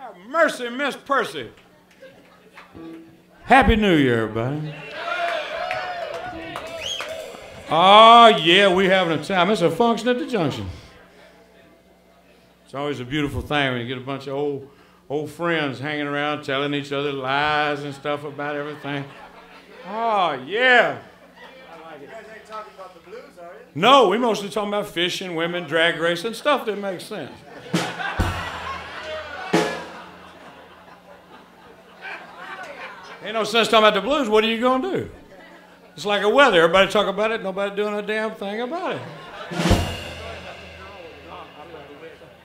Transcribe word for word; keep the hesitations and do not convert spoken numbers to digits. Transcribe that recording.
Mercy, Miss Percy. Happy New Year, everybody. Oh, yeah, we having a time. It's a function at the junction. It's always a beautiful thing when you get a bunch of old, old friends hanging around telling each other lies and stuff about everything. Oh, yeah. You guys ain't talking about the blues, are you? No, we mostly talking about fishing, women, drag racing, stuff that makes sense. Ain't no sense talking about the blues. What are you going to do? It's like a weather. Everybody talk about it, nobody doing a damn thing about it.